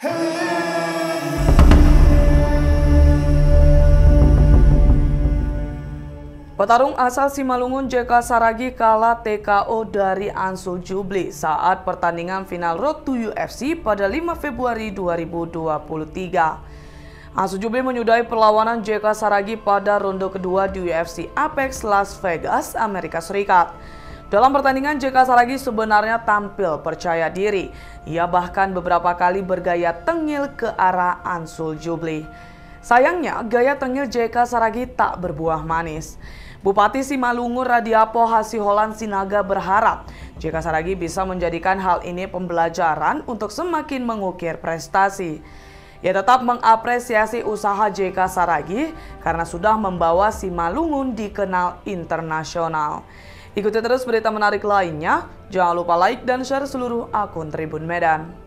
Petarung asal Simalungun JK Saragi kalah TKO dari Ansul Jubli saat pertandingan final Road to UFC pada 5 Februari 2023. Ansul Jubli menyudahi perlawanan JK Saragi pada ronde kedua di UFC Apex Las Vegas, Amerika Serikat. Dalam pertandingan, JK Saragi sebenarnya tampil percaya diri. Ia bahkan beberapa kali bergaya tengil ke arah Ansul Jubli. Sayangnya, gaya tengil JK Saragi tak berbuah manis. Bupati Simalungun Radiapo Hasiholan Sinaga berharap JK Saragi bisa menjadikan hal ini pembelajaran untuk semakin mengukir prestasi. Ia tetap mengapresiasi usaha JK Saragi karena sudah membawa Simalungun dikenal internasional. Ikuti terus berita menarik lainnya, jangan lupa like dan share seluruh akun Tribun Medan.